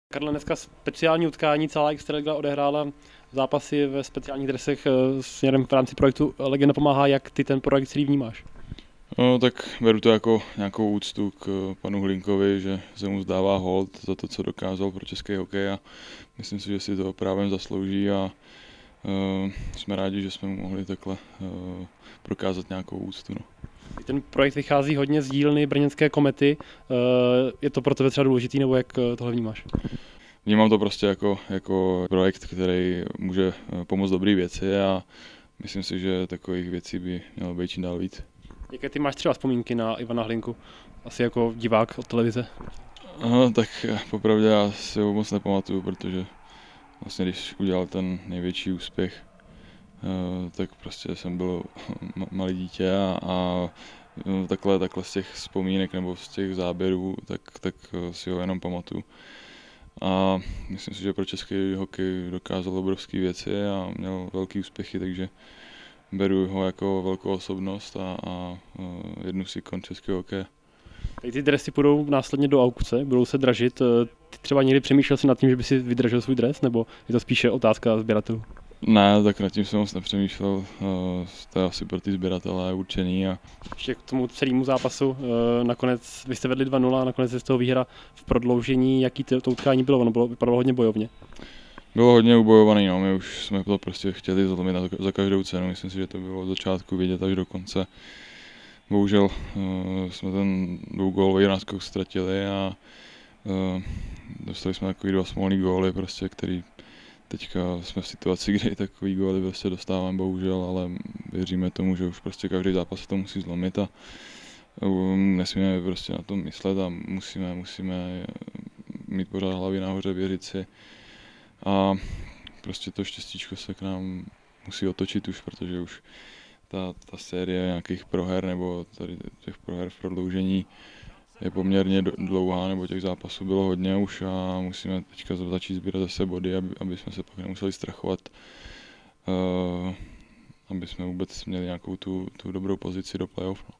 Karle, dneska speciální utkání, celá Extraliga odehrála zápasy ve speciálních dresech směrem v rámci projektu Legenda pomáhá. Jak ty ten projekt celý vnímáš? No, tak beru to jako nějakou úctu k panu Hlinkovi, že se mu zdává hold za to, co dokázal pro český hokej a myslím si, že si to právem zaslouží a jsme rádi, že jsme mu mohli takhle prokázat nějakou úctu. No. Ten projekt vychází hodně z dílny brněnské Komety. Je to pro tebe třeba důležitý, nebo jak tohle vnímáš? Vnímám to prostě jako projekt, který může pomoct dobré věci a myslím si, že takových věcí by mělo být čím dál víc. Jaké ty máš třeba vzpomínky na Ivana Hlinku? Asi jako divák od televize. Aha, tak popravdě já si ho moc nepamatuju, protože vlastně když udělal ten největší úspěch, tak prostě jsem byl malé dítě a takhle z těch vzpomínek nebo z těch záběrů, tak si ho jenom pamatuju. A myslím si, že pro český hokej dokázal obrovské věci a měl velký úspěchy, takže beru ho jako velkou osobnost a jednu z ikon českého hokeje. Ty dresy půjdou následně do aukce, budou se dražit. Ty třeba někdy přemýšlel jsi nad tím, že by si vydražil svůj dres, nebo je to spíše otázka sběratelů? Ne, tak nad tím jsem moc nepřemýšlel, to je asi pro ty sběratele určený. A Ještě k tomu celému zápasu, nakonec vy jste vedli 2-0 a nakonec je z toho výhra v prodloužení. Jaký to utkání bylo? Ono vypadalo hodně bojovně. Bylo hodně ubojovaný, no. My už jsme to prostě chtěli zlomit za každou cenu, myslím si, že to bylo od začátku vidět až do konce. Bohužel jsme ten dvougólový náskok ztratili a dostali jsme takový dva smolný góly, prostě, který teďka jsme v situaci, kdy takový góly prostě dostáváme, bohužel, ale věříme tomu, že už prostě každý zápas se to musí zlomit a nesmíme prostě na to myslet a musíme mít pořád hlavy nahoře, věřit si a prostě to štěstíčko se k nám musí otočit už, protože už ta série nějakých proher nebo tady těch proher v prodloužení je poměrně dlouhá, nebo těch zápasů bylo hodně už a musíme teďka začít sbírat zase body, aby jsme se pak nemuseli strachovat, aby jsme vůbec měli nějakou tu dobrou pozici do playoff. No.